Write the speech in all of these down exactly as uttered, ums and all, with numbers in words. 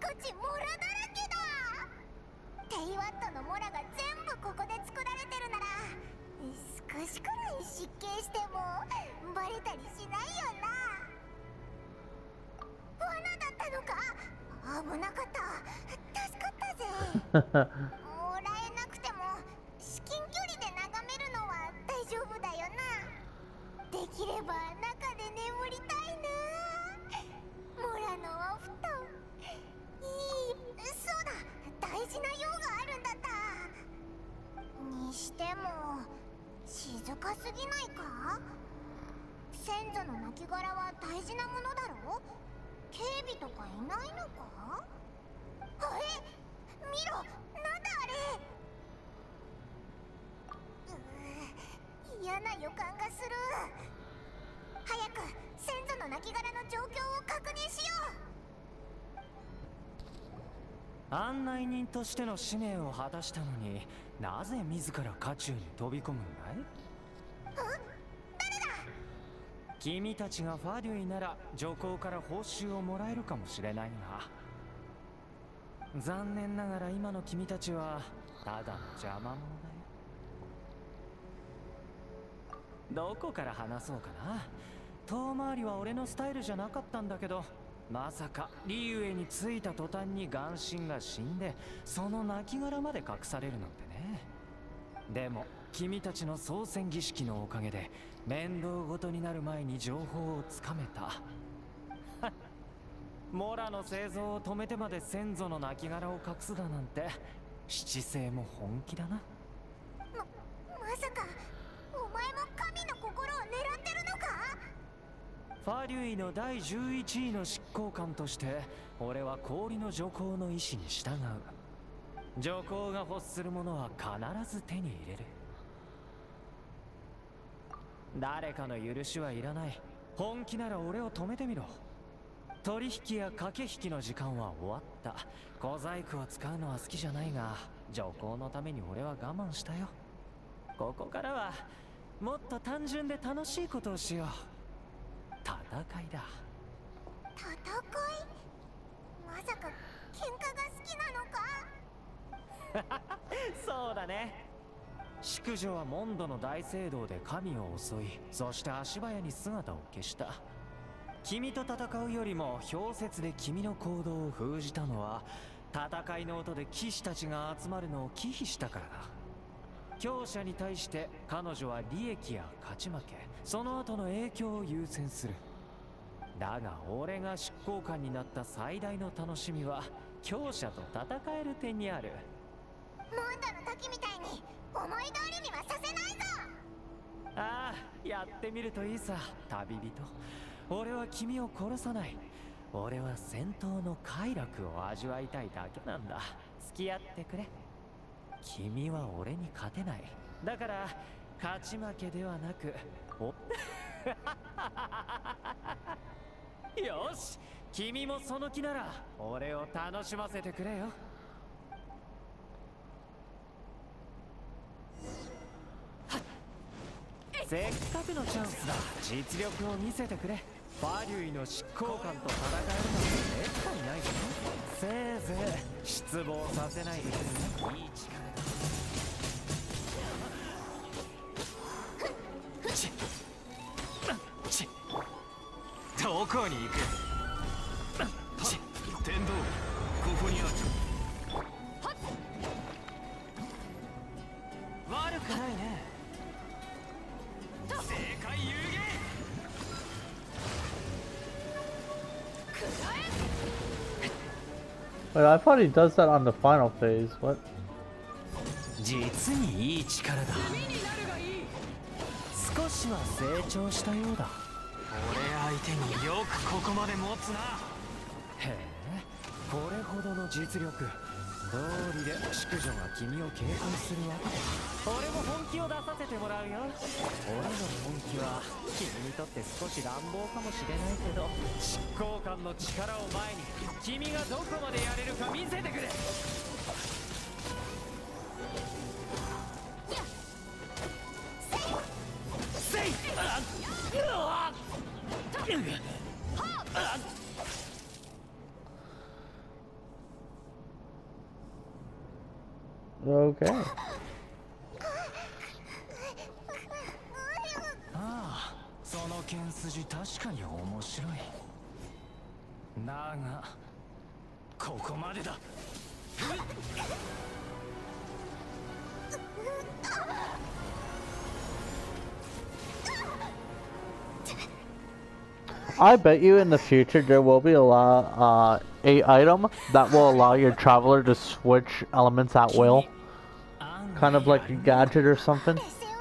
土地モラだらけだ。テイワットのモラが全部ここで作られてるなら、少しくらい失敬してもバレたりしないよな。罠だったのか。危なかった。助かったぜ。もらえなくても至近距離で眺めるのは大丈夫だよな。できれば中で眠りたいな。モラのお布団いい。そうだ、大事な用があるんだった。にしても静かすぎないか。先祖の亡骸は大事なものだろ。警備とかいないのか。あれ見ろ、なんだあれ。うー、嫌な予感がする。早く先祖の亡骸の状況を確認しよう。案内人としての使命を果たしたのに、なぜ自ら渦中に飛び込むんだい？ 誰だ？ 君たちがファデュイなら上皇から報酬をもらえるかもしれないが、残念ながら今の君たちはただの邪魔者だよ。どこから話そうかな。遠回りは俺のスタイルじゃなかったんだけど、まさかリーウェイに着いた途端にガンシンが死んでその亡骸まで隠されるなんてね。でも君たちの操船儀式のおかげで面倒ごとになる前に情報をつかめた。モラの製造を止めてまで先祖の亡骸を隠すだなんて、七星も本気だな。 ま、まさかお前も神の心を狙ってるのか。 ファリュイのだいじゅういちいの執行官として俺は氷の女皇の意志に従う。女皇が欲するものは必ず手に入れる。誰かの許しはいらない。本気なら俺を止めてみろ。取引や駆け引きの時間は終わった。小細工を使うのは好きじゃないが、女皇のために俺は我慢したよ。ここからはもっと単純で楽しいことをしよう。戦いだ。 戦い？まさか喧嘩が好きなのか。 そうだね。淑女はモンドの大聖堂で神を襲い、そして足早に姿を消した。君と戦うよりも氷雪で君の行動を封じたのは、戦いの音で騎士たちが集まるのを忌避したからだ。強者に対して彼女は利益や勝ち負け、その後の影響を優先する。だが俺が執行官になった最大の楽しみは強者と戦える点にある。 モンドの時みたいに思い通りにはさせないぞ。 ああ、やってみるといいさ、旅人。俺は君を殺さない。俺は戦闘の快楽を味わいたいだけなんだ。付き合ってくれ。君は俺に勝てない。だから勝ち負けではなく、およし、君もその気なら俺を楽しませてくれよ。せっかくのチャンスだ。実力を見せてくれ。ファリュイの執行官と戦えるなんてめったにないぞ。せいぜい失望させないでくれね。いい力だ。ちちどこに行く。ち天道ここにある。悪くないね。正解有言。 Wait, I thought he does that on the final phase. What? 実にいい力だ。少しは成長したようだ。俺相手によくここまで持つな。へえ、これほどの実力。道理で淑女が君を警戒するわけだ。俺も本気を出させてもらうよ。俺の本気は君にとって少し乱暴かもしれないけど、執行官の力を前に君がどこまでやれるか見せてくれ。せいあっ Okay. ああ、その剣筋確かに面白い。だがここまでだ。 I bet you in the future there will be a lot, uh, a item that will allow your traveler to switch elements at will, kind of like a gadget or something.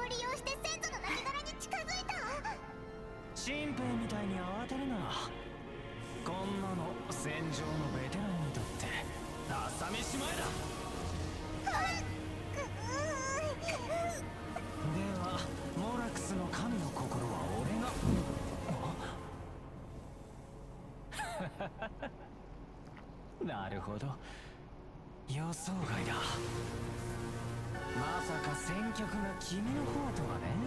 シンペイみたいに慌てるな。こんなの戦場のベテランにとって朝飯前だ。ではモラクスの神の心は俺が。 なるほど、予想外だ。まさか先客が君の方とはね。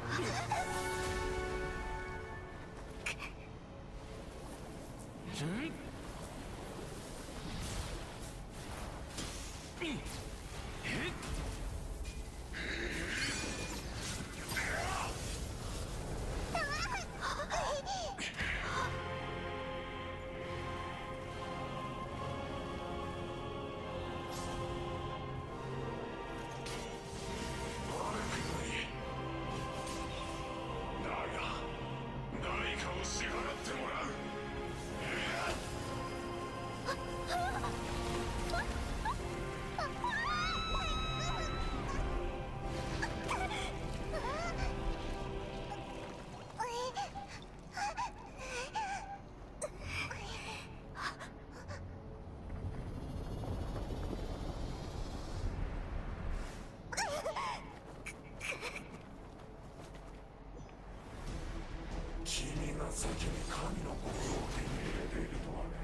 先に神の心を手に入れているとはね。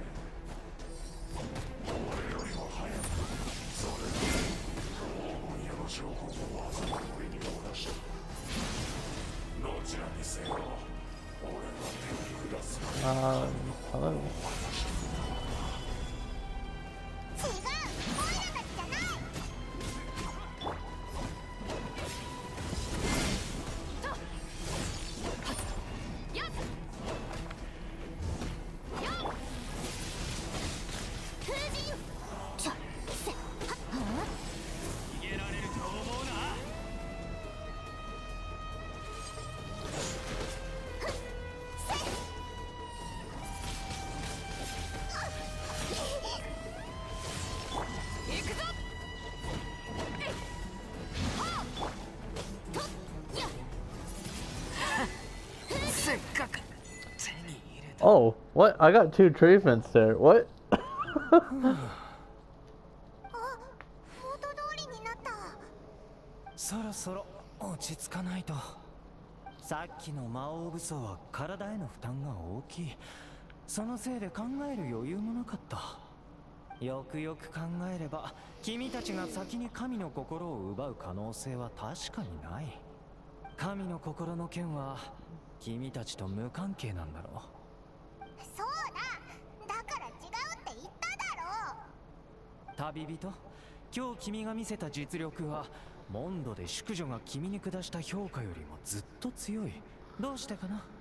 俺よりも早くそれで黄金屋の証拠を技の上に漏らした。どちらにせよ俺は手を下すまで Uh, hello. 手に入れた。 Oh, what? I got two treatments there. What? あ、元通りになった。 そろそろ落ち着かないと。さっきの魔王武装は体への負担が大きい。そのせいで考える余裕もなかった。よくよく考えれば君たちが先に神の心を奪う可能性は確かにない。神の心の件は君たちと無関係なんだろう。 そうだ、だから違うって言っただろう。 旅人、今日君が見せた実力はモンドで淑女が君に下した評価よりもずっと強い。どうしてかな。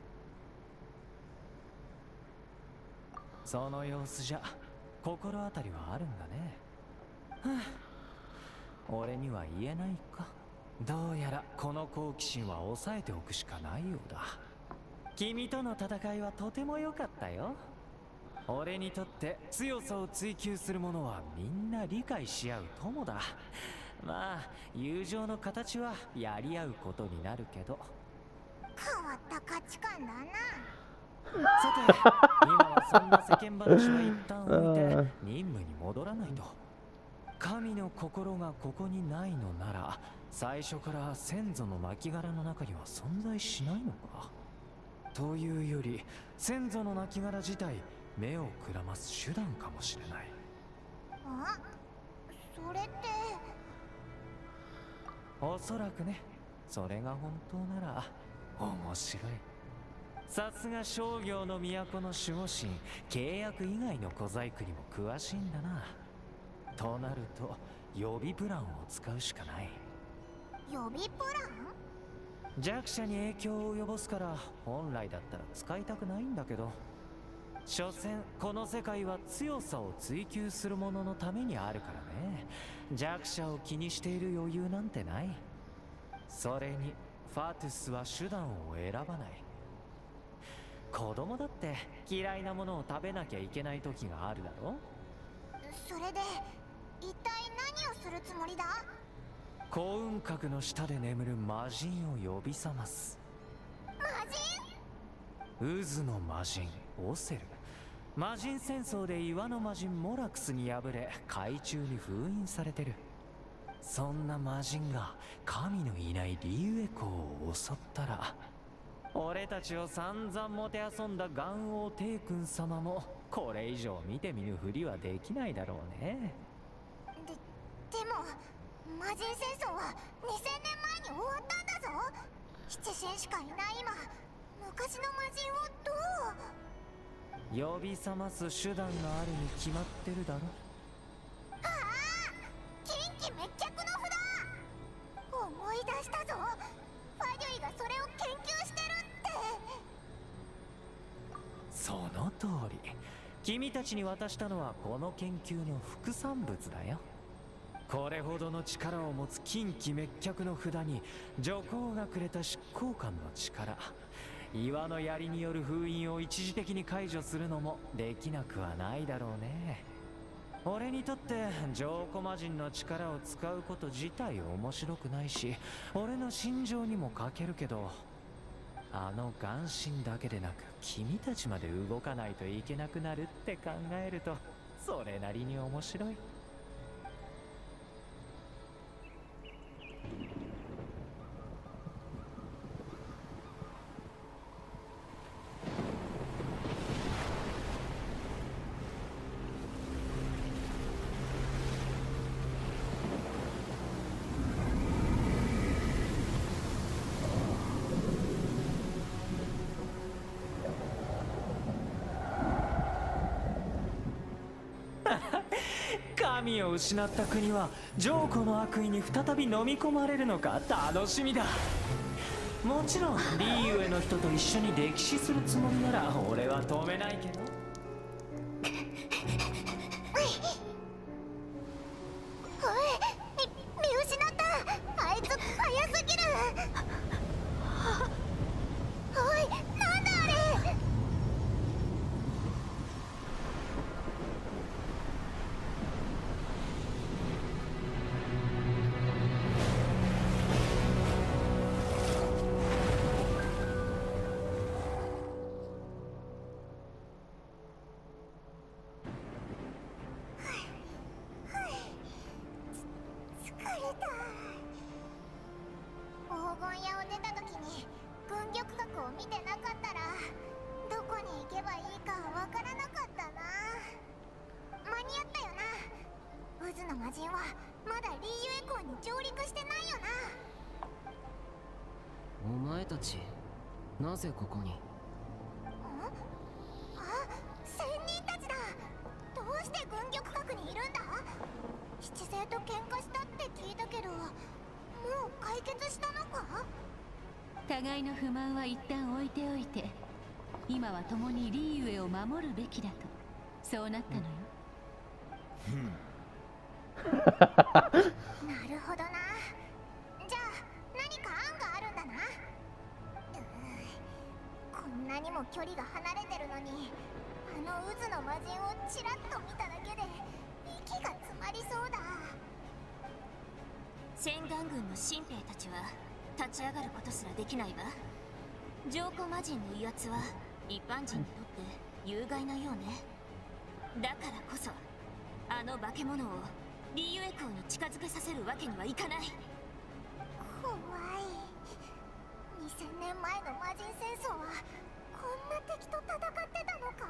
その様子じゃ心当たりはあるんだね。はあ、俺には言えないか。どうやらこの好奇心は抑えておくしかないようだ。君との戦いはとても良かったよ。俺にとって強さを追求する者はみんな理解し合う友だ。まあ友情の形はやり合うことになるけど。 変わった価値観だな。 さて、今はそんな世間話は一旦置いて任務に戻らないと。神の心がここにないのなら最初から先祖の亡骸の中には存在しないのか。というより先祖の亡骸自体目をくらます手段かもしれない。 あ、それっておそらくね。それが本当なら面白い。さすが商業の都の守護神、契約以外の小細工にも詳しいんだな。となると予備プランを使うしかない。 予備プラン？ 弱者に影響を及ぼすから本来だったら使いたくないんだけど、所詮この世界は強さを追求する者のためにあるからね。弱者を気にしている余裕なんてない。それにファトゥスは手段を選ばない。子供だって嫌いなものを食べなきゃいけない時があるだろ。 それで一体何をするつもりだ？ 幸運閣の下で眠る魔人を呼び覚ます。 魔人？ 渦の魔人オセル。魔人戦争で岩の魔人モラクスに敗れ海中に封印されてる。そんな魔人が神のいないリユエコを襲ったら、俺たちを散々もてあそんだガン王帝君様もこれ以上見て見ぬふりはできないだろうね。 で、でも魔人戦争はにせんねんまえに終わったんだぞ。七神しかいない今、昔の魔人をどう？ 呼び覚ます手段があるに決まってるだろ。 ああ、近畿滅却の札！思い出したぞ。ファデュイがそれを研究してるって。 その通り。君たちに渡したのはこの研究の副産物だよ。これほどの力を持つ近畿滅却の札に女皇がくれた執行官の力、岩の槍による封印を一時的に解除するのもできなくはないだろうね。俺にとって浄古魔人の力を使うこと自体面白くないし、俺の心情にも欠けるけど、あの眼神だけでなく君たちまで動かないといけなくなるって考えるとそれなりに面白い。神を失った国は浄古の悪意に再び飲み込まれるのか楽しみだ。もちろんリーユエの人と一緒に歴史するつもりなら俺は止めないけど。 おい、み見失った。あいつ早すぎる。おい、なんだあれ。 なぜここに？ あ、仙人たちだ。どうして軍玉閣にいるんだ？七星と喧嘩したって聞いたけど、もう解決したのか？ 互いの不満は一旦置いておいて、今は共にリーユエを守るべきだと、そうなったのよ。 なるほどな。じゃあ何か案があるんだな。こんなにも距離が離れてるのに、あの渦の魔人をちらっと見ただけで息が詰まりそうだ。 洗顔軍の新兵たちは立ち上がることすらできないわ。浄古魔人の威圧は一般人にとって有害なようね。だからこそあの化け物をリユエ港に近づけさせるわけにはいかない。 怖い。にせんねんまえの魔人戦争はこんな敵と戦ってたのか。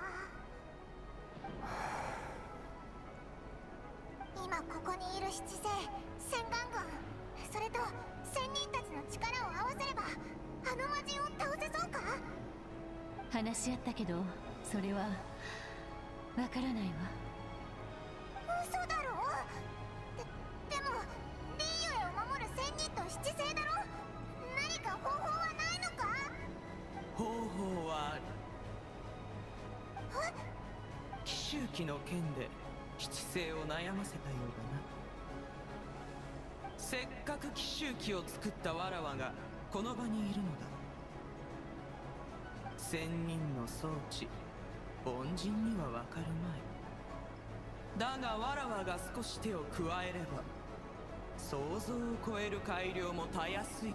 今ここにいる七星、洗顔軍、それと仙人たちの力を合わせればあの魔人を倒せそうか？ 話し合ったけど、それはわからないわ。 嘘だろ？で、で一星だろ。何か方法はないのか。 方法はある。奇襲記の剣で七星を悩ませたようだな。せっかく奇襲記を作ったわらわがこの場にいるのだ。仙人の装置、凡人にはわかるまい。だがわらわが少し手を加えれば想像を超える改良もたやすいこと。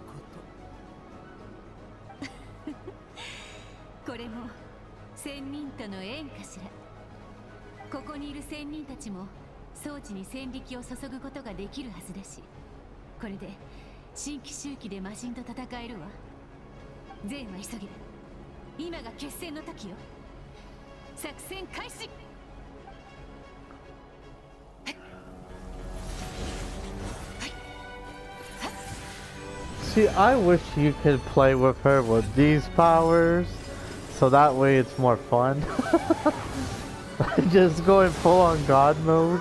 これも仙人との縁かしら。ここにいる仙人たちも装置に戦力を注ぐことができるはずだし、これで新奇襲記で魔人と戦えるわ。全は急げ。今が決戦の時よ。作戦開始。 See, I wish you could play with her with these powers, so that way it's more fun. Just going full on God mode.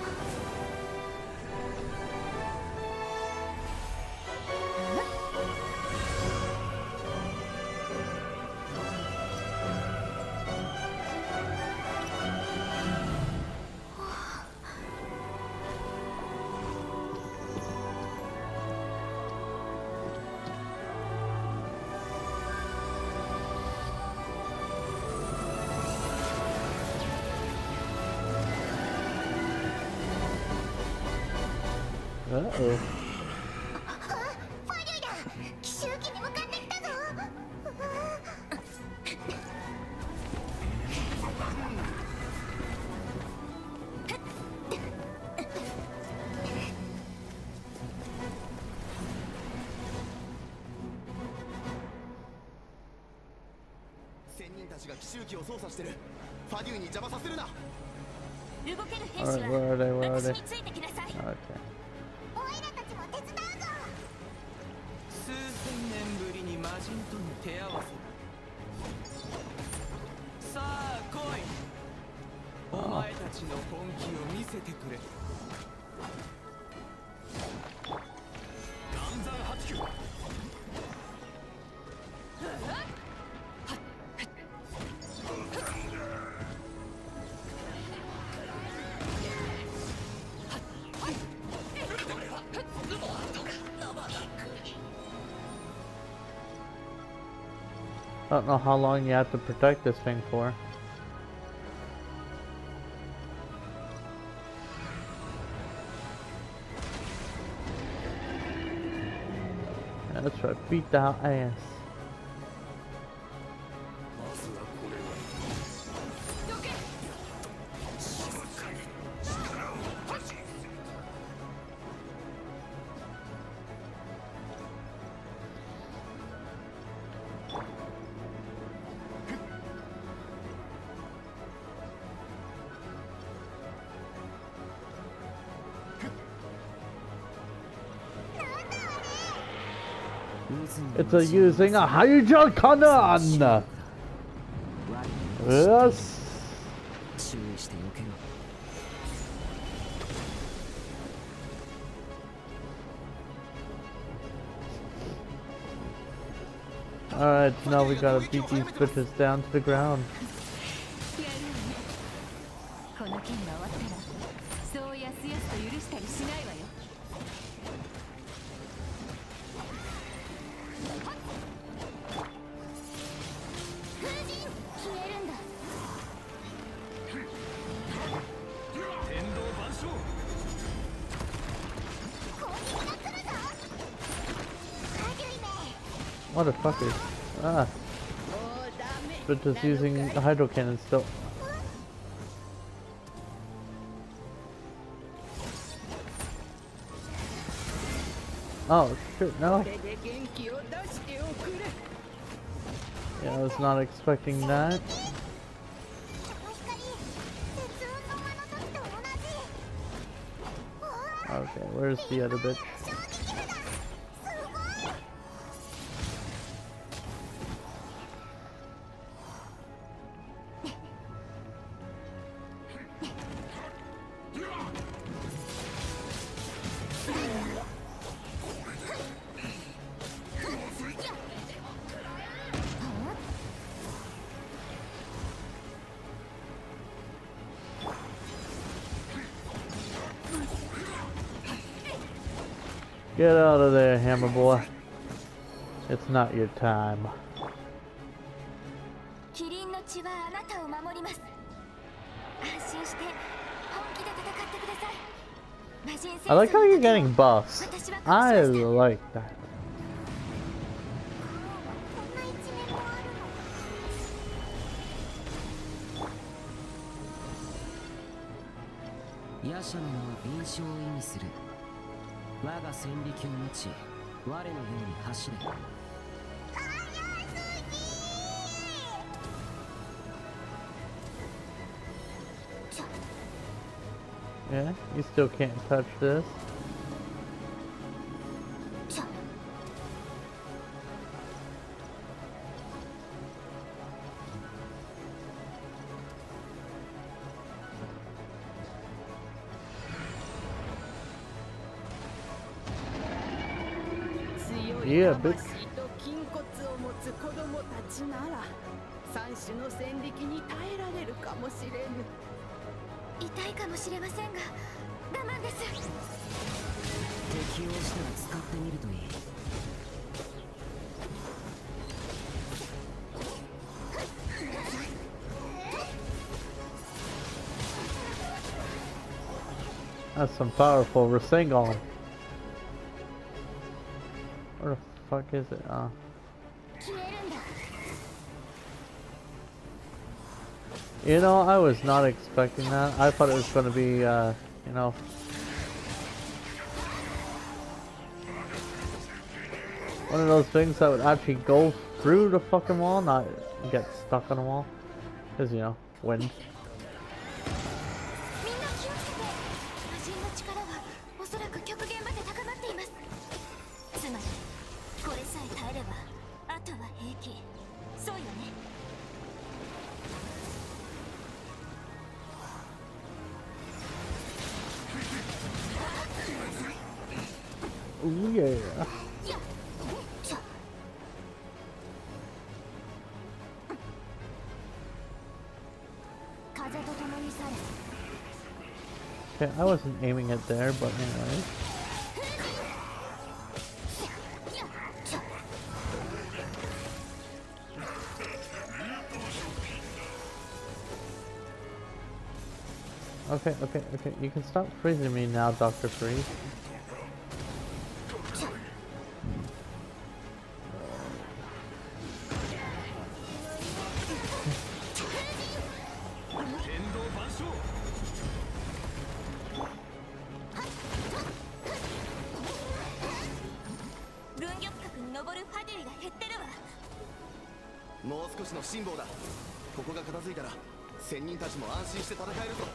Uh-oh. ファリュイだ。奇襲記に向かってきたぞ。 仙人たちが奇襲記を操作してる。ファデュイに邪魔させるな。 動ける兵士 Alright, where are they? は Where are 私 they? についてきなさい。 Okay. オイラたちも手伝うぞ。 数千年ぶりに魔人との手合わせだ。さあ来い。お前たちの本気を見せてくれ。 暗算発球。 I don't know how long you have to protect this thing for. Yeah, that's right, beat the ass. It's a using a hydro cannon! Yes! Alright, now we gotta beat these bitches down to the ground. この件が終わったらそうやすやすと許したりしないわよ。 風神消えるんだ。 天道万象。 攻撃が来るぞ。ファリュイめ。 Motherfuckers. Ah. But just using the hydro cannon still. Oh shit, no. Yeah, I was not expecting that. この光、絶雲の間の時と同じ。 Okay, where's the other bitch? 衝撃波だ。すごい。 こ Get out of there, Hammer Boy. It's not your time. キリンの血はあなたを守ります。安心して本気で戦ってください。魔人戦 I like how 争 you're の時 getting を buffs. 私は隠し I ました。 like that. こんな一面もあるの。 ヤシャの名は敏捷を意味する。我が戦力を持ち、我のように走れ。 Yeah, you still can't touch this. Yeah, bitch. 筋骨を持つ子供たちなら三種の戦力に耐えられるかもしれぬ。 痛いかもしれませんが我慢です。 適応したら使ってみるといい。 That's some powerful Rasengan. Where the fuck is it? Uh. 消えるんだ。 You know, I was not expecting that. I thought it was going to be, uh, you know, one of those things that would actually go through the fucking wall, not get stuck on the wall. Because, you know, wind. みんな気をつけて。魔人の力はおそらく極限まで高まっています。つまりこれさえ耐えればあとは平気。そうよね。 Ooh, yeah. 風と共に去れ。 Okay, I wasn't aiming it there, but anyway. Okay, okay, okay. You can stop freezing me now, Doctor Freeze. More もう少しの辛抱だ。ここが片付いたら仙人たちも安心して戦えるぞ。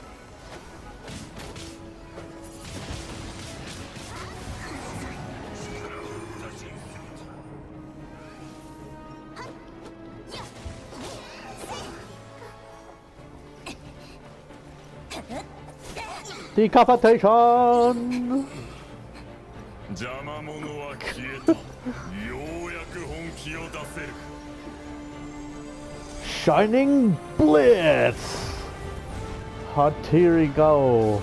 Decapitation! 邪魔者は消えた。ようやく本気を出せる。 Shining Blitz! Hot here we go.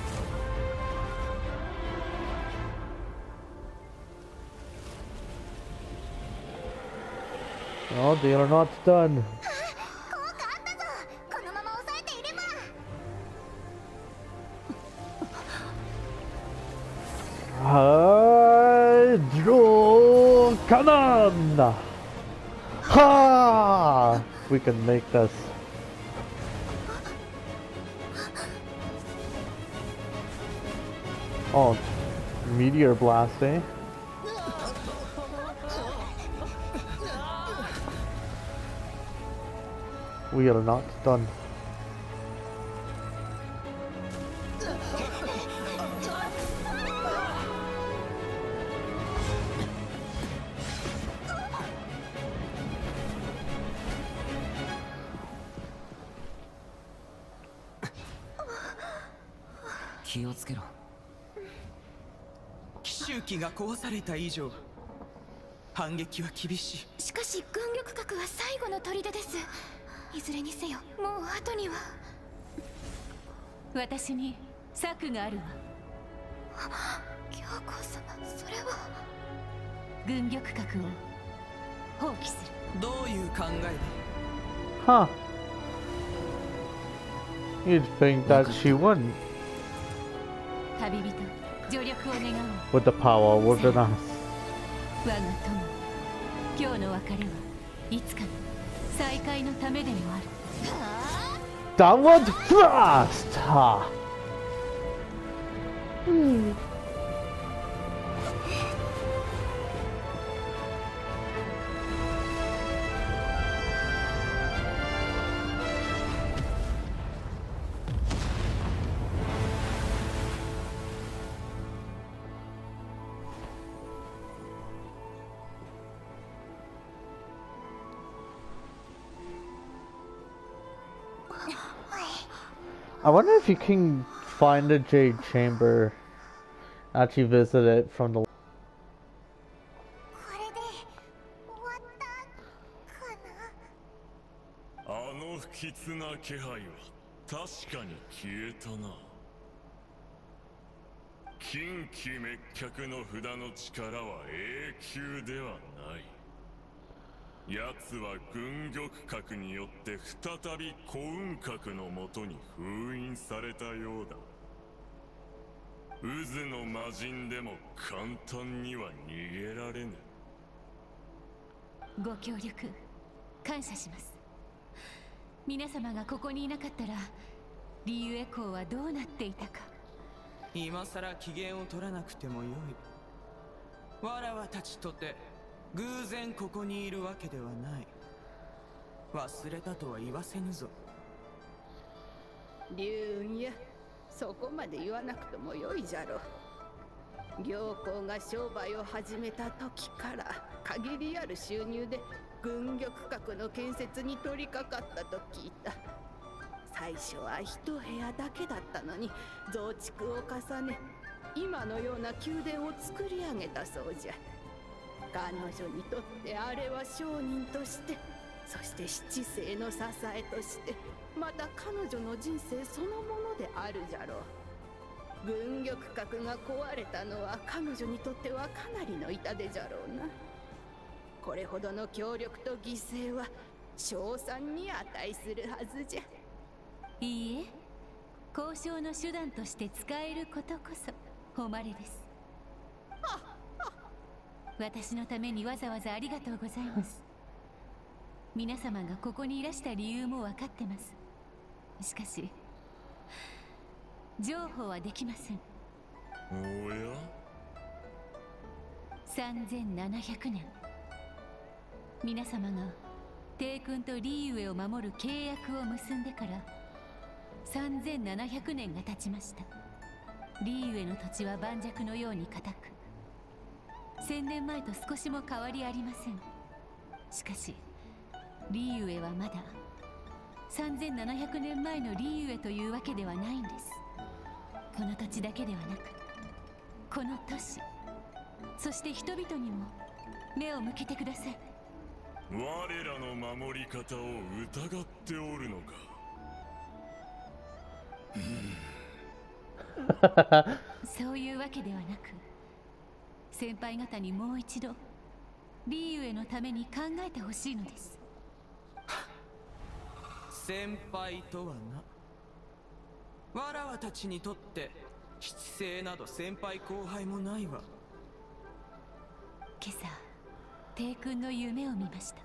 Oh, deal or not done. 効果あったぞ。このまま抑えていれば。 Hydro Cannon! Ha! We can make this. Oh, Meteor Blast, eh? We are not done. Kiyo tsukero. 奇襲機が壊された以上反撃は厳しい。 しかし軍力核は最後の砦です。いずれにせよもう後には。 私に策があるわ。 教皇様、それは軍玉閣を放棄する。 どういう考えで？ Huh. You'd think that she wouldn't. 旅人、助力を願おう。 With the power within us. 我が友、今日の別れはいつかの再会のためでもある。 Downward thrust! Ha. Hmm. I wonder if you can find the Jade Chamber, actually visit it from the. これで終わったかな。 あの不吉な気配は確かに消えたな。近畿滅却の札の力は永久ではない。奴は軍玉閣によって再び幸運閣のもとに封印されたようだ。渦の魔人でも簡単には逃げられぬ。 ご協力感謝します。皆様がここにいなかったらリユエ公はどうなっていたか。 今さら機嫌を取らなくてもよい。わらわたちとて偶然ここにいるわけではない。忘れたとは言わせぬぞ。 龍雲や、そこまで言わなくともよいじゃろう。行幸が商売を始めた時から限りある収入で軍玉閣の建設に取り掛かったと聞いた。最初は一部屋だけだったのに増築を重ね、今のような宮殿を作り上げたそうじゃ。彼女にとってあれは商人として、そして七世の支えとして、また彼女の人生そのものであるじゃろう。軍玉閣が壊れたのは彼女にとってはかなりの痛手じゃろうな。これほどの協力と犠牲は称賛に値するはずじゃ。 いいえ、交渉の手段として使えることこそ誉れです。私のためにわざわざありがとうございます。皆様がここにいらした理由も分かってます。しかし譲歩はできません。 おや、 さんぜんななひゃくねん、皆様が帝君とリーウェを守る契約を結んでからさんぜんななひゃくねんが経ちました。リーウェの土地は盤石のように固く、千年前と少しも変わりありません。しかしリーウェはまださんぜんななひゃくねんまえのリーウェというわけではないんです。この土地だけではなく、この都市、そして人々にも目を向けてください。 我らの守り方を疑っておるのか。 そういうわけではなく、先輩方にもう一度リーウェのために考えてほしいのです。 先輩とはな。わらわたちにとって七世など先輩後輩もないわ。 今朝帝君の夢を見ました。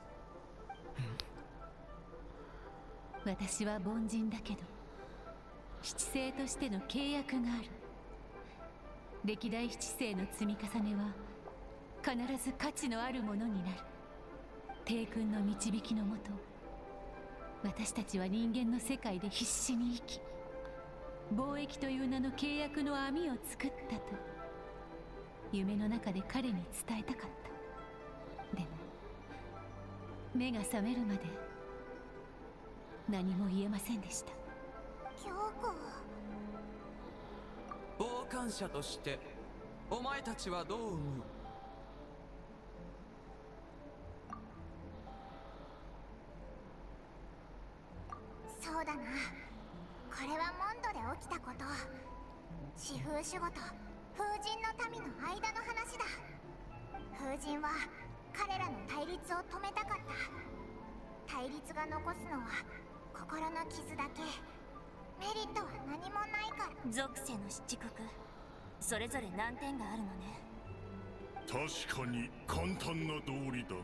私は凡人だけど七世としての契約がある。歴代七世の積み重ねは必ず価値のあるものになる。帝君の導きのもと、私たちは人間の世界で必死に生き、貿易という名の契約の網を作ったと夢の中で彼に伝えたかった。でも目が覚めるまで何も言えませんでした。 京子、 傍観者としてお前たちはどう思う？ そうだな。これはモンドで起きたこと。四風守護と風神の民の間の話だ。風神は彼らの対立を止めたかった。対立が残すのは心の傷だけ。メリットは何もないから。 属性の七国、それぞれ難点があるのね。 確かに簡単な道理だが、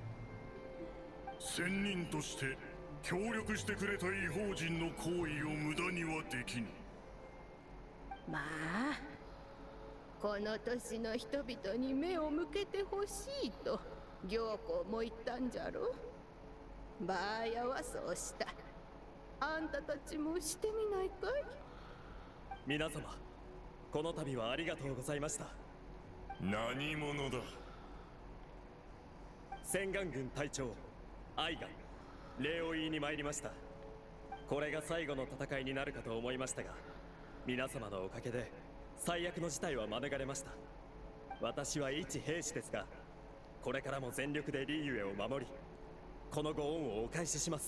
仙人として協力してくれた異邦人の行為を無駄にはできぬ。 まあこの年の人々に目を向けてほしいと行幸も言ったんじゃろ。バーヤはそうした。あんたたちもしてみないかい？ 皆様、この度はありがとうございました。 何者だ？ 千眼軍隊長アイが礼を言いに参りました。これが最後の戦いになるかと思いましたが、皆様のおかげで最悪の事態は免れました。私は一兵士ですが、これからも全力でリーユエを守り、このご恩をお返しします。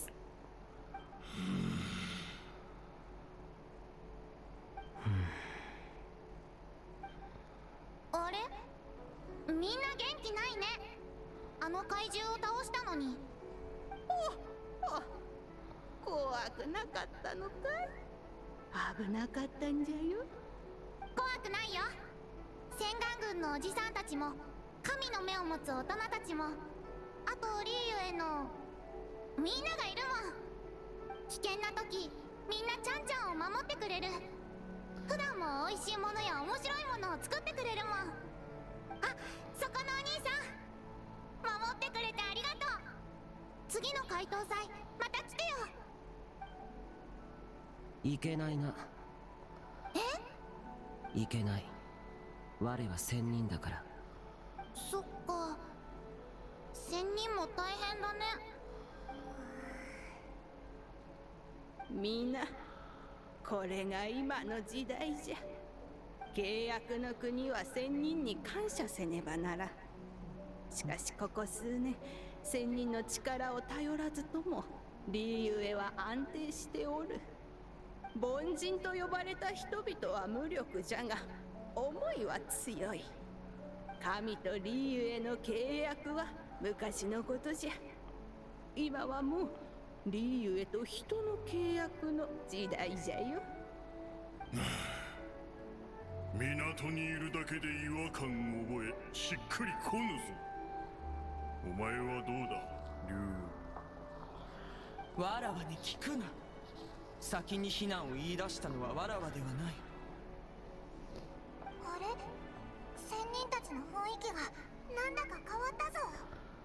あれ？みんな元気ないね。あの怪獣を倒したのに。 おお、怖くなかったのかい？危なかったんじゃよ。 怖くないよ。千眼軍のおじさんたちも神の目を持つ大人たちも、あとリーユへのみんながいるもん。危険な時みんなちゃんちゃんを守ってくれる。普段も美味しいものや面白いものを作ってくれるもん。あ、そこのお兄さん、守ってくれてありがとう。次の解答祭また来てよ。 いけないな。 え？ いけない。我は仙人だから。 そっか、仙人も大変だね。 みんな、これが今の時代じゃ。契約の国は仙人に感謝せねばならん。しかしここ数年、仙人の力を頼らずともリーユエは安定しておる。凡人と呼ばれた人々は無力じゃが、思いは強い。神とリーユエの契約は昔のことじゃ。今はもうリーユエと人の契約の時代じゃよ。 港にいるだけで違和感を覚え、しっくりこぬぞ。お前はどうだ、竜？ わらわに聞くな。先に非難を言い出したのはわらわではない。 あれ？仙人たちの雰囲気がなんだか変わったぞ。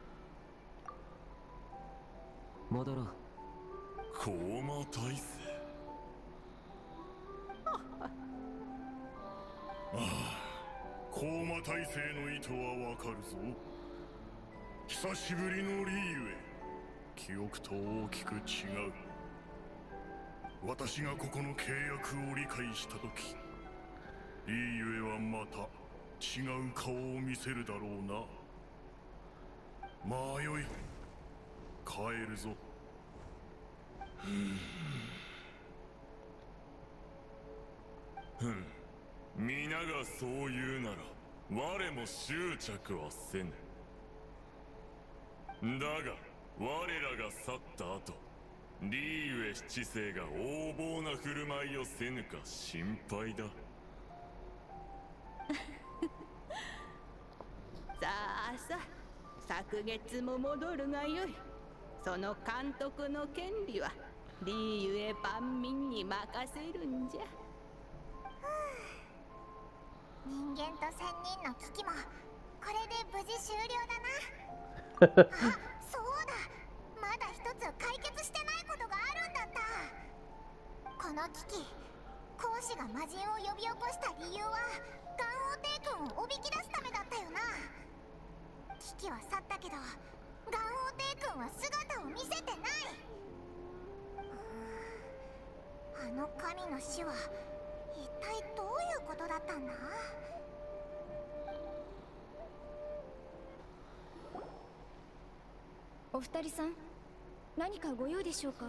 戻ろう。 高魔大聖。ああ、高魔大聖の意図はわかるぞ。久しぶりのリーユエ、記憶と大きく違う。私がここの契約を理解したとき、リーユエはまた違う顔を見せるだろうな。まあよい、帰るぞ。 ふん、皆がそう言うなら我も執着はせぬ。だが我らが去った後、リーユエ七世が横暴な振る舞いをせぬか心配だ。 さあさあ、昨月も戻るがよい。その監督の権利はリーユエ万民に任せるんじゃ。 人間と仙人の危機もこれで無事終了だな。あ、そうだ、まだ一つ解決してないことがあるんだった。この危機、孔子が魔人を呼び起こした理由は元王帝君をおびき出すためだったよな。危機は去ったけど元王帝君は姿を見せてない。あの神の死は一体どういうことだったんだ？ お二人さん、何かご用でしょうか？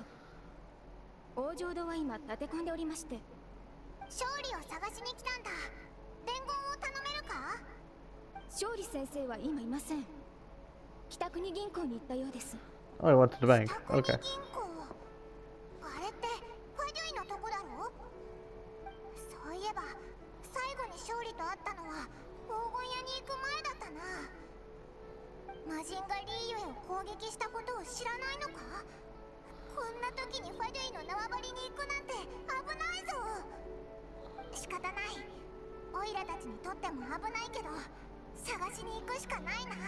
王城堂は今立て込んでおりまして。 勝利を探しに来たんだ。 伝言を頼めるか？ 勝利先生は今いません。北国銀行に行ったようです。 Oh, he went to the bank. 北国 Okay. 銀行。あれってファデュイのとこだろ？そういえば最後に勝利と会ったのは黄金屋に行く前だったな。魔人がリーユエを攻撃したことを知らないのか？こんな時にファデュイの縄張りに行くなんて危ないぞ。仕方ない。オイラたちにとっても危ないけど探しに行くしかないな。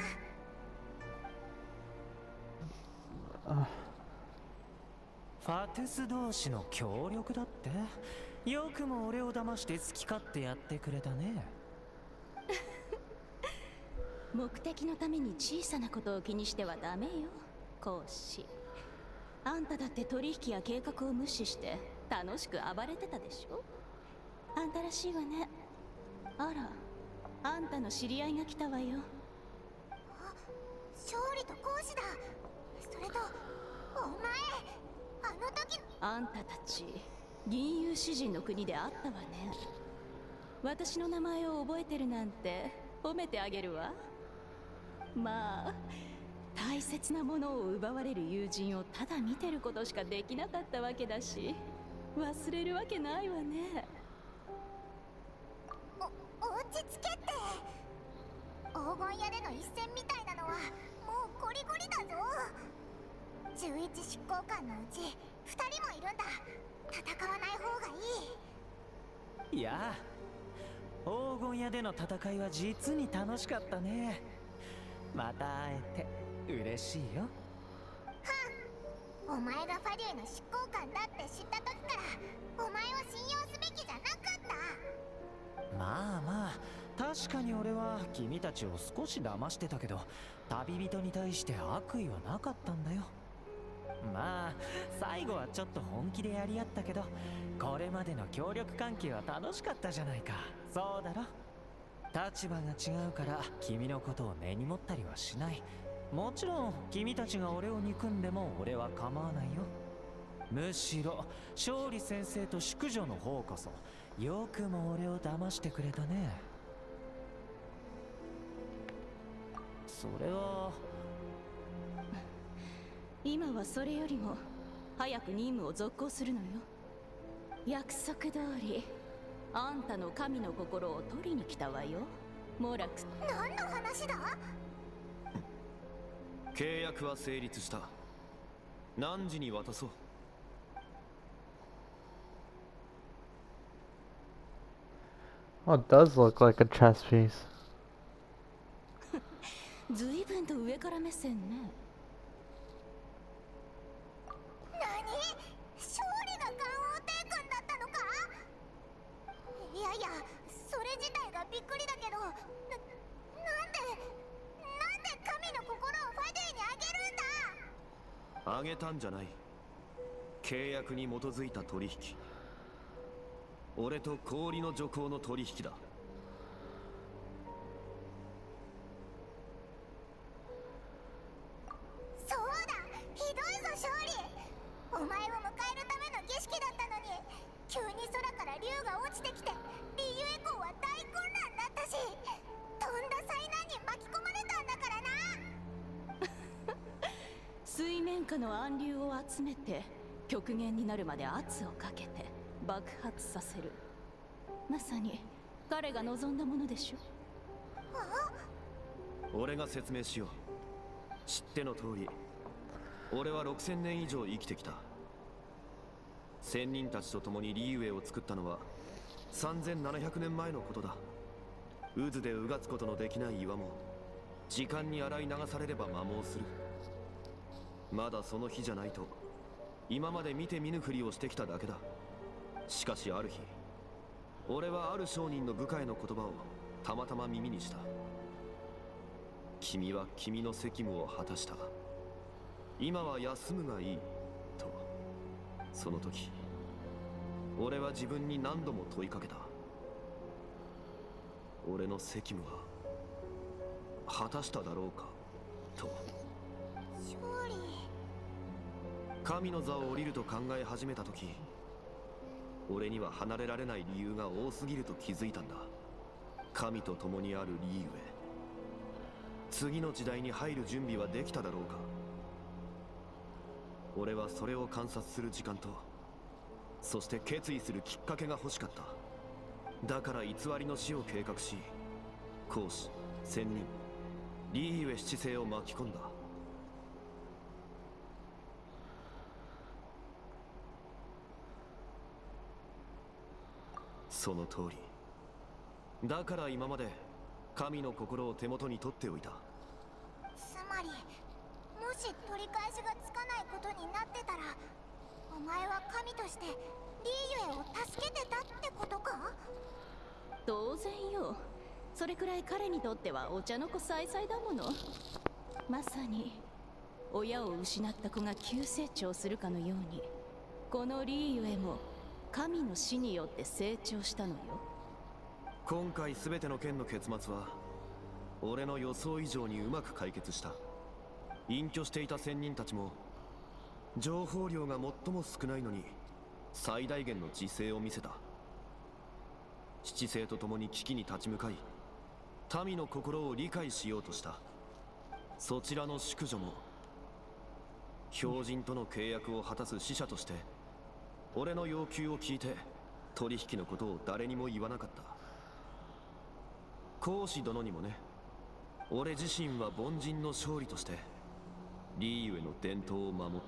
ファトゥス同士の協力だって？よくも俺を騙して好き勝手やってくれたね。 目的のために小さなことを気にしてはダメよ、講師。あんただって取引や計画を無視して楽しく暴れてたでしょ。あんたらしいわね。あら、あんたの知り合いが来たわよ。 あ、勝利と講師だ。それとお前、あの時。 あんたたち銀融詩人の国で会ったわね。私の名前を覚えてるなんて褒めてあげるわ。まあ大切なものを奪われる友人をただ見てることしかできなかったわけだし、忘れるわけないわね。 お、落ち着けって。黄金屋での一戦みたいなのはもうゴリゴリだぞ。じゅういち執行官のうちふたりもいるんだ。戦わない方がいい。 いや、黄金屋での戦いは実に楽しかったね。また会えて嬉しいよ。 はん、お前がファデュイの執行官だって知った時からお前を信用すべきじゃなかった。 まあまあ、確かに俺は君たちを少し騙してたけど、旅人に対して悪意はなかったんだよ。まあ最後はちょっと本気でやり合ったけど、これまでの協力関係は楽しかったじゃないか。そうだろ。立場が違うから君のことを根に持ったりはしない。もちろん君たちが俺を憎んでも俺は構わないよ。むしろ勝利先生と淑女の方こそよくも俺を騙してくれたね。それは今はそれよりも早く任務を続行するのよ。約束通りあんたの神の心を取りに来たわよ、モラク。 何の話だ？ 契約は成立した。何時に渡そう？ Oh, it does look like a chess piece. 随分と上から目線ね。 何？勝利がガンオー帝君だったのか？いやいや、それ自体がびっくりだけど、な、なんでなんで神の心をファデュイにあげるんだ？ あげたんじゃない。契約に基づいた取引。俺と氷の女皇の取引だ。 そうだ、ひどいぞ勝利。お前を迎えるための儀式だったのに、急に空から竜が落ちてきてリーユエ公は大混乱だったし、とんだ災難に巻き込まれたんだからな。 水面下の暗流を集めて極限になるまで圧をかけて爆発させる。まさに彼が望んだものでしょ。 俺が説明しよう。知っての通り、俺はろくせんねん以上生きてきた。仙人たちと共にリーウェイを作ったのはさんぜんななひゃくねんまえのことだ。渦でうがつことのできない岩も時間に洗い流されれば摩耗する。まだその日じゃないと今まで見て見ぬふりをしてきただけだ。しかしある日、俺はある商人の部下への言葉をたまたま耳にした。君は君の責務を果たした。今は休むがいいと。その時俺は自分に何度も問いかけた。俺の責務は果たしただろうかと。 勝利。 神の座を降りると考え始めた時、俺には離れられない理由が多すぎると気づいたんだ。 神と共にあるリーウェイ、次の時代に入る準備はできただろうか。俺はそれを観察する時間と、そして決意するきっかけが欲しかった。だから偽りの死を計画し、孔子、仙人、リーウェ七世を巻き込んだ。その通り。だから今まで神の心を手元に取っておいた。 つまりもし取り返しがつかないことになってたら、お前は神としてリーユエを助けてたってことか？ 当然よ。それくらい彼にとってはお茶の子さいさいだもの。まさに親を失った子が急成長するかのように、このリーユエも神の死によって成長したのよ。 今回全ての件の結末は俺の予想以上にうまく解決した。隠居していた仙人たちも情報量が最も少ないのに最大限の自制を見せた。七星と共に危機に立ち向かい、民の心を理解しようとした。そちらの淑女も標人との契約を果たす使者として俺の要求を聞いて取引のことを誰にも言わなかった。孔子殿にもね。俺自身は凡人の勝利としてリーウェの伝統を守った。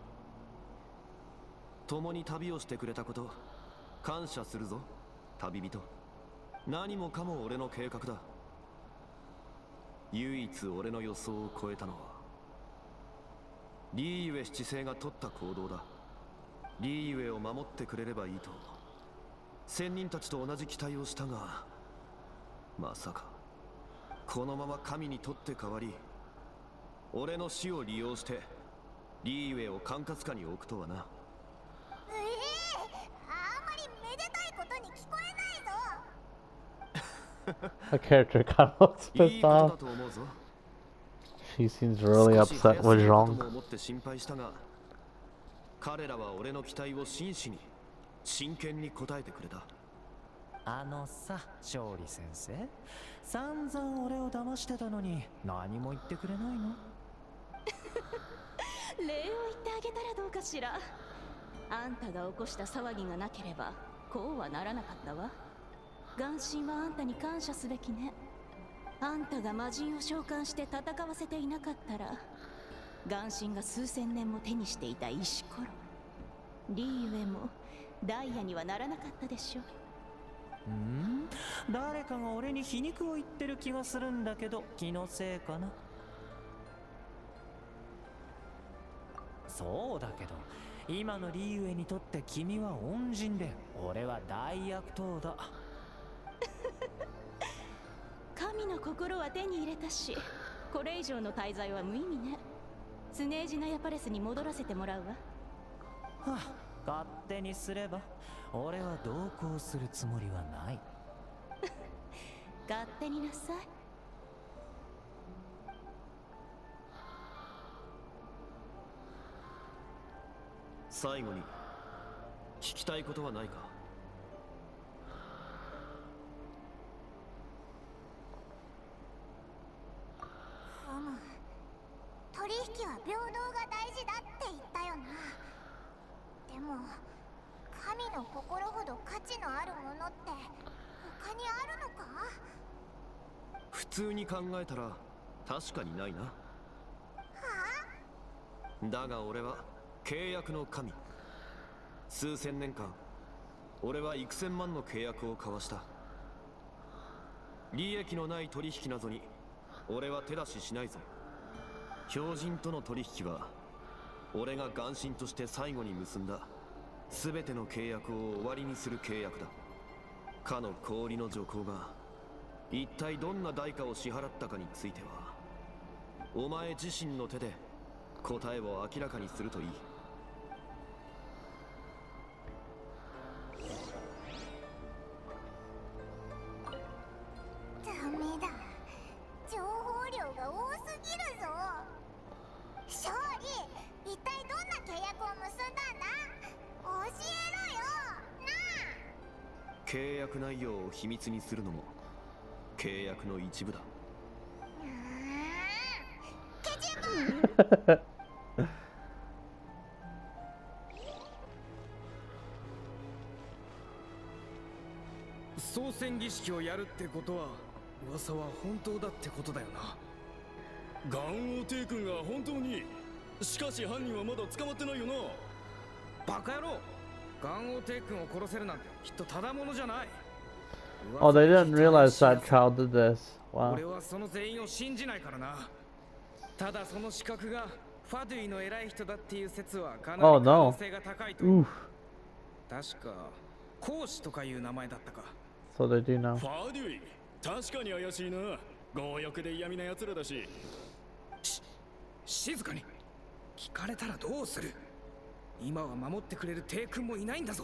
共に旅をしてくれたこと、感謝するぞ旅人。何もかも俺の計画だ。唯一俺の予想を超えたのはリーウェ七世が取った行動だ。リーウェを守ってくれればいいと仙人たちと同じ期待をしたが、まさかこのまま神に取って代わり俺の死を利用してリーウェを管轄下に置くとはな。 ええー、あんまりめでたいことに聞こえないぞ。 The character kind of looks pissed off. She seems really upset with Zhong. 彼らは俺の期待を真摯に真剣に応えてくれた。 あのさ、勝利先生、散々俺を騙してたのに何も言ってくれないの？ 礼を言ってあげたらどうかしら。あんたが起こした騒ぎがなければこうはならなかったわ。眼神はあんたに感謝すべきね。あんたが魔人を召喚して戦わせていなかったら、眼神が数千年も手にしていた石ころ、リーウェもダイヤにはならなかったでしょ。 ん？誰かが俺に皮肉を言ってる気がするんだけど、気のせいかな。そうだけど、今のリーウェにとって君は恩人で、俺は大悪党だ。 神の心は手に入れたし、これ以上の滞在は無意味ね。スネージナヤパレスに戻らせてもらうわ。 はあ、勝手にすれば俺は同行するつもりはない。 勝手になさい。 最後に聞きたいことはないか？ ふむ、取引は平等が大事だって言ったよな。でも神の心ほど価値のあるものって他にあるのか？ 普通に考えたら確かにないな。はあ？だが俺は契約の神。数千年間俺は幾千万の契約を交わした。利益のない取引などに俺は手出ししないぞ。標人との取引は俺が眼神として最後に結んだ全ての契約を終わりにする契約だ。かの氷の女皇が一体どんな代価を支払ったかについてはお前自身の手で答えを明らかにするといい。 ダメだ、情報量が多すぎるぞ。勝利、一体どんな契約を結んだんだ？教えろよなあ。 契約内容を秘密にするのも契約の一部だ。 総選儀式をやるってことは噂は本当だってことだよな。 元王帝君が本当に。しかし犯人はまだ捕まってないよな。 バカ野郎、元王帝君を殺せるなんてきっとただものじゃない。 Oh, they didn't realize that child did this. Wow. 俺はその全員を信じないからな。ただその資格がファドゥイの偉い人だっていう説はかなり可能性が高いと。確か講師とかいう名前だったか。 So they do now. ファドゥイ、確かに怪しいな。強欲で嫌味な奴らだし。 し、静かに。聞かれたらどうする。今は守ってくれる帝君もいないんだぞ。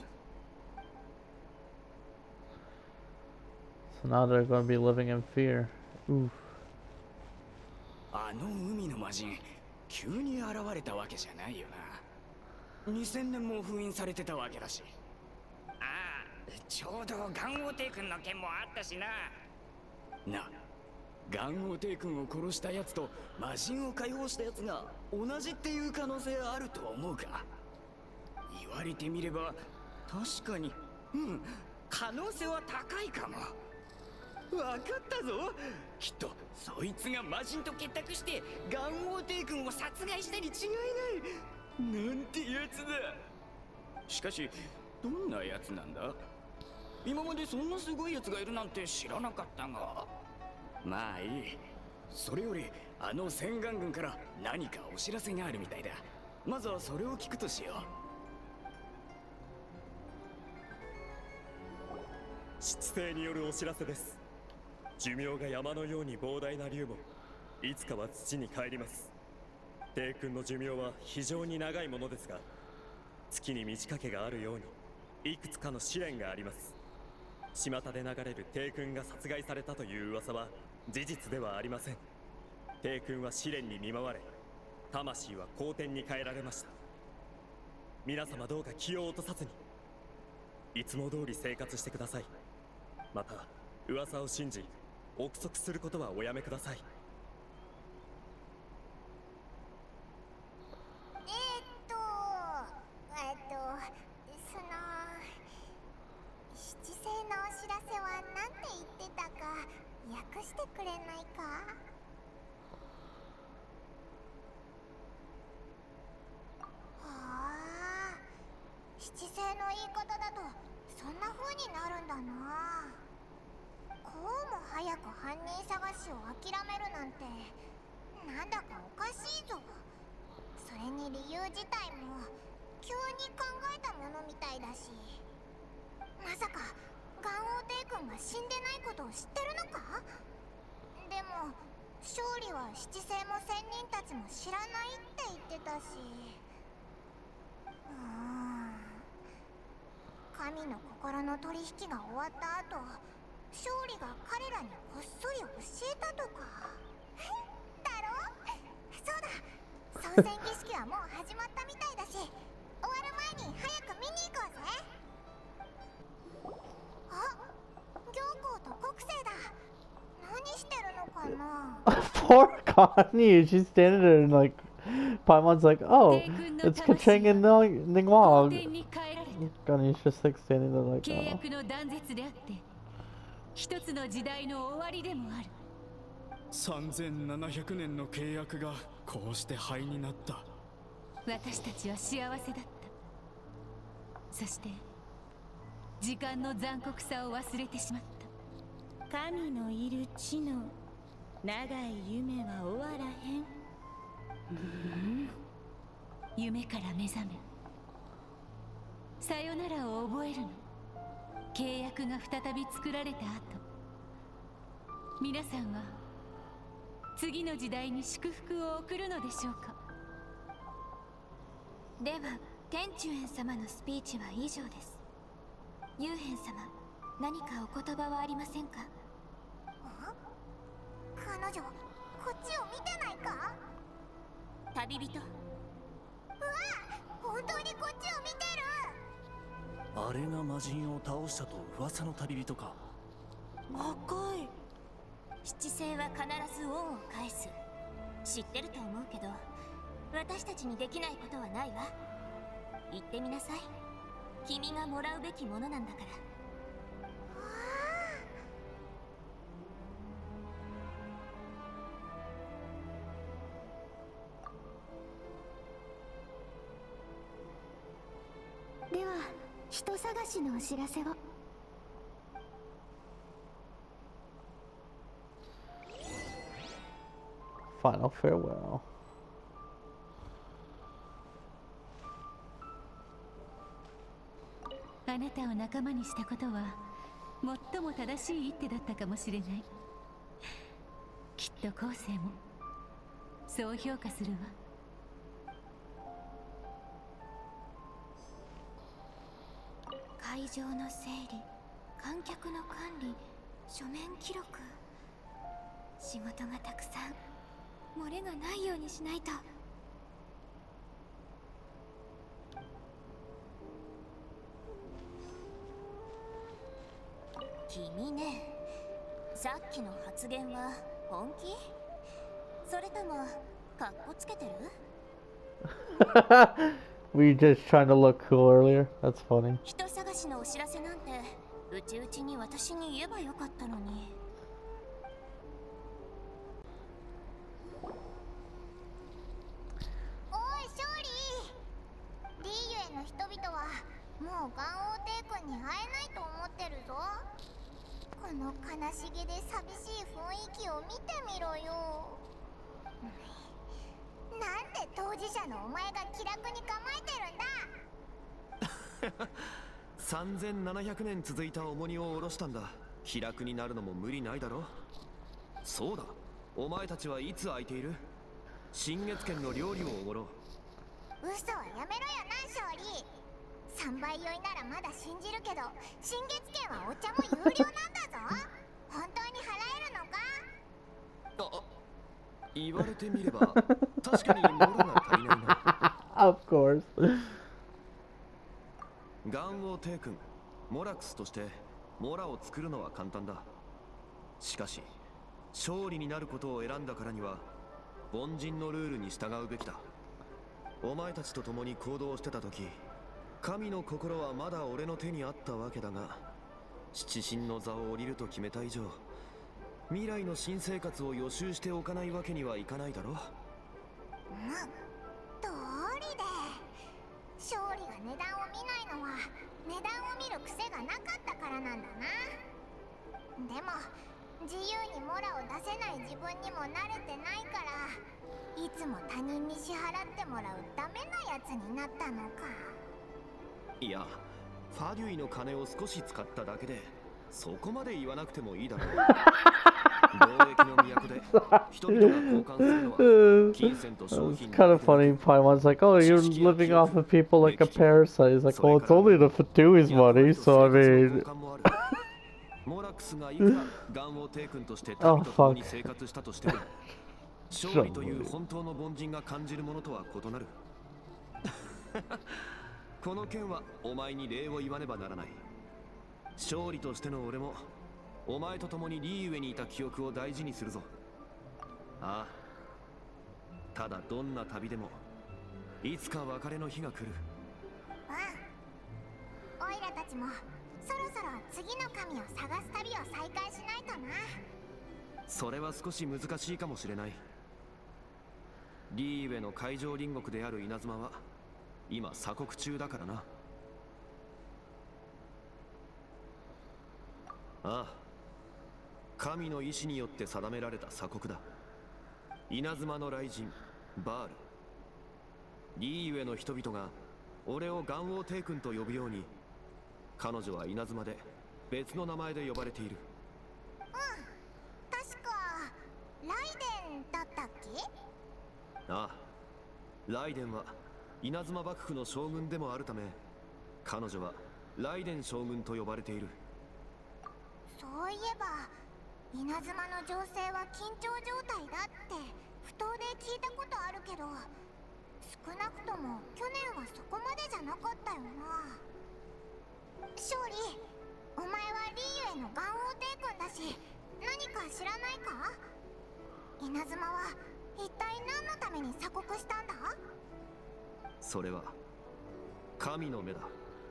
So now they're going to be living in fear. Oof. あの海の魔人、急に現れたわけじゃないよな。にせんねんも封印されてたわけだし。 ああ、ちょうど元王帝君の件もあったしな。 な、元王帝君を殺したやつと魔人を解放したやつが同じっていう可能性あると思うか。言われてみれば確かに、うん、可能性は高いかも。分かったぞ。きっとそいつが魔人と結託して元王帝君を殺害したに違いない。なんてやつだ。しかしどんなやつなんだ。今までそんなすごいやつがいるなんて知らなかったが。まあいい。それよりあの洗顔軍から何かお知らせがあるみたいだ。まずはそれを聞くとしよう。 七星によるお知らせです。寿命が山のように膨大な竜もいつかは土に帰ります。帝君の寿命は非常に長いものですが、月に満ち欠けがあるようにいくつかの試練があります。巷で流れる帝君が殺害されたという噂は事実ではありません。帝君は試練に見舞われ、魂は皇天に変えられました。皆様どうか気を落とさずにいつも通り生活してください。また噂を信じ憶測することはおやめください。 えー、っとえー、っとその七星のお知らせは何て言ってたか訳してくれないか。はあ、七星の言い方だとそんな風になるんだな。こうも早く犯人探しを諦めるなんてなんだかおかしいぞ。それに理由自体も急に考えたものみたいだし、まさか元王帝君が死んでないことを知ってるのか。でも勝利は七星も仙人たちも知らないって言ってたし、うーん、神の心の取引が終わった後、勝利が彼らにこっそり教えたとかだろ。そうだ、総選儀式はもう始まったみたいだし、終わる前に早く見に行こうぜ。あ、行幸と国政だ。何してるのかな。 Poor Connie, she's standing there and like Paimon's like, oh, it's Keqing and Ningguang. Connie's just like standing there like, 契約の断絶であって一つの時代の終わりでもある。 さんぜんななひゃくねんの契約がこうして灰になった。 私たちは幸せだった。そして時間の残酷さを忘れてしまった。 神のいる地の長い夢は終わらへん。 夢から目覚め、さよならを覚えるの。契約が再び作られた後、皆さんは次の時代に祝福を送るのでしょうか。 では天中園様のスピーチは以上です。幽変様、何かお言葉はありませんか。 彼女こっちを見てないか。 旅人。うわ、 本当にこっちを見てる。 あれが魔人を倒したと噂の旅人か。 赤い。 七星は必ず恩を返す。知ってると思うけど、私たちにできないことはないわ。言ってみなさい。君がもらうべきものなんだから。 では人探しのお知らせを。 Final farewell. あなたを仲間にしたことは最も正しい一手だったかもしれない。きっと後世もそう評価するわ。 会場の整理、観客の管理、書面記録。仕事がたくさん。漏れがないようにしないと。 君ね、さっきの発言は本気？それともカッコつけてる？ We just trying to look cool earlier. That's funny. 人探しのお知らせなんてうちうちに私に言えばよかったのに。 もうガンオーテイ君に会えないと思ってるぞ。この悲しげで寂しい雰囲気を見てみろよ。なんで当事者のお前が気楽に構えてるんだ。 さんぜんななひゃくねん続いた重荷を下ろしたんだ。気楽になるのも無理ないだろ。そうだ、お前たちはいつ空いている？新月券の料理をおごろう。 嘘はやめろよな、勝利。さんばい酔いならまだ信じるけど、新月券はお茶も有料なんだぞ。本当に払えるのか？ あ、言われてみれば確かにモラが足りないな。 Of course. ガンオーテイ君、モラクスとしてモラを作るのは簡単だ。しかし勝利になることを選んだからには凡人のルールに従うべきだ。お前たちと共に行動してた時、神の心はまだ俺の手にあったわけだが、七神の座を降りると決めた以上、未来の新生活を予習しておかないわけにはいかないだろう。 うん、通りで。勝利が値段を見ないのは値段を見る癖がなかったからなんだな。でも自由にモラを出せない自分にも慣れてないから、いつも他人に支払ってもらうダメなやつになったのか。 いや、ファデュイの金を少し使っただけでそこまで言わなくてもいいだろう。貿易の都で人々が交換するのは金銭と商品。 It's kind of funny. Paimon's like, oh, you're living off of people like a parasite. He's like, well, it's only the Fatui's money, so I mean. モラクスがいくらガンオーテイ君として民と共に生活したとしても、勝利という本当の凡人が感じるものとは異なる。この件はお前に礼を言わねばならない。勝利としての俺もお前と共にリーウェにいた記憶を大事にするぞ。ああ、ただどんな旅でもいつか別れの日が来る。 うん、オイラたちもそろそろ次の神を探す旅を再開しないとな。 それは少し難しいかもしれない。リーウェの海上隣国である稲妻は今鎖国中だからな。ああ、神の意志によって定められた鎖国だ。稲妻の雷神バール。リーウェの人々が俺をガンオーテイ君と呼ぶように、彼女は稲妻で別の名前で呼ばれている。 うん、確かライデンだったっけ？ ああ、ライデンは稲妻幕府の将軍でもあるため、彼女はライデン将軍と呼ばれている。 そういえば稲妻の情勢は緊張状態だって不当で聞いたことあるけど、少なくとも去年はそこまでじゃなかったよな。勝利、お前はリーウェのガンオーテイ君だし、何か知らないか？稲妻は一体何のために鎖国したんだ？ それは神の目だ。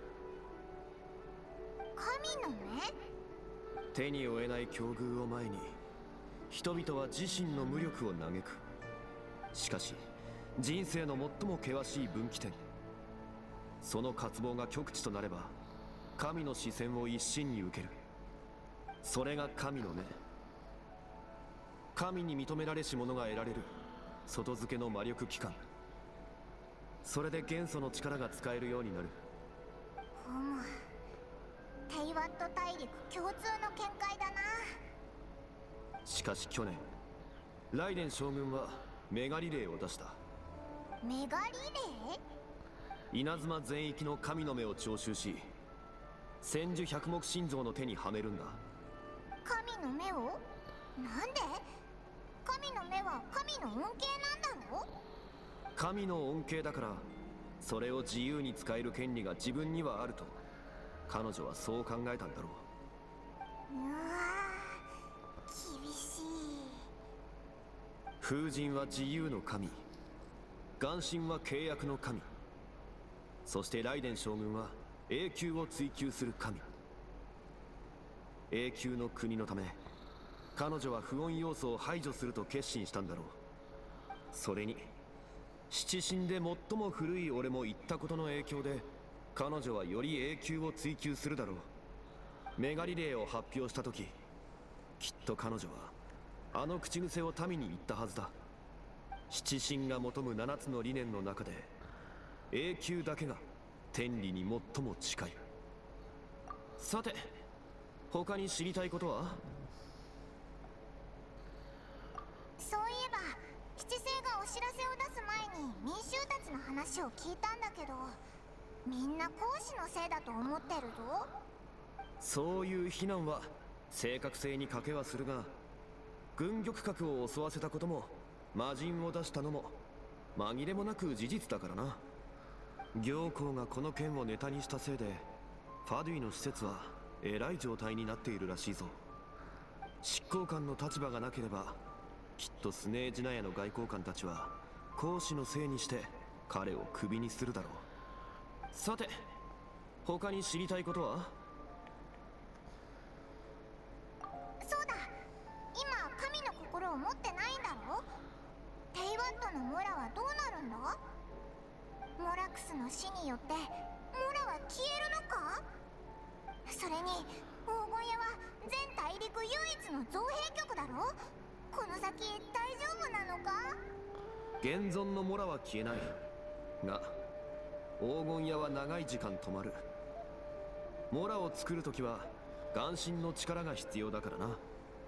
神の目？ 手に負えない境遇を前に人々は自身の無力を嘆く。しかし人生の最も険しい分岐点、その渇望が極致となれば神の視線を一身に受ける。それが神の目。神に認められし者が得られる外付けの魔力機関。それで元素の力が使えるようになる。 ふむ、テイワット大陸共通の見解だな。 しかし去年ライデン将軍はメガリレーを出した。 メガリレー？ 稲妻全域の神の目を徴収し千手百目心臓の手にはめるんだ。 神の目を？なんで？神の目は神の恩恵なんだろ？ 神の恩恵だからそれを自由に使える権利が自分にはあると彼女はそう考えたんだろう。 うわー、厳しい。 風神は自由の神、眼神は契約の神、そしてライデン将軍は永久を追求する神。永久の国のため彼女は不穏要素を排除すると決心したんだろう。それに七神で最も古い俺も言ったことの影響で彼女はより永久を追求するだろう。メガリレーを発表した時きっと彼女はあの口癖を民に言ったはずだ。七神が求む七つの理念の中で永久だけが天理に最も近い。さて他に知りたいことは？ そういえば七星がお知らせを出す前に民衆たちの話を聞いたんだけど、みんな孔子のせいだと思ってるぞ。 そういう非難は正確性に欠けはするが、軍玉閣を襲わせたことも魔人を出したのも紛れもなく事実だからな。行幸がこの件をネタにしたせいでファドゥイの施設はえらい状態になっているらしいぞ。執行官の立場がなければきっとスネージナヤの外交官たちは孔子のせいにして彼をクビにするだろう。さて他に知りたいことは？ そうだ、今神の心を持ってないんだろ？テイワットのモラはどうなるんだ？モラクスの死によってモラは消えるのか？それに黄金屋は全大陸唯一の造幣局だろ？この先大丈夫なのか？ 現存のモラは消えないが黄金屋は長い時間止まる。モラを作るときは眼神の力が必要だからな。 うわ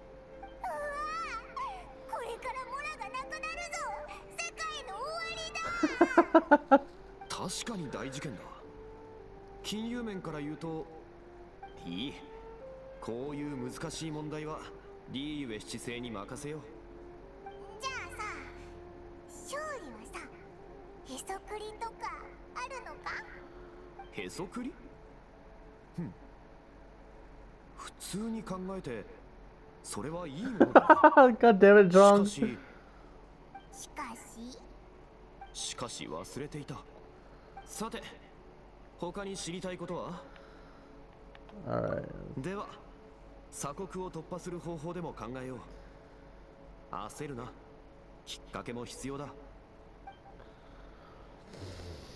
ー、これからモラがなくなるぞ。世界の終わりだ。 確かに大事件だ。金融面から言うといい。こういう難しい問題はリーユエ七星に任せよう。 じゃあさ、勝利はさ、へそくりとかあるのか？ へそくり？ふん。普通に考えてそれはいいものだ。 God damn it, John. しかししかししかし忘れていた。さて他に知りたいことは？ Alright. では鎖国を突破する方法でも考えよう。焦るな。きっかけも必要だ。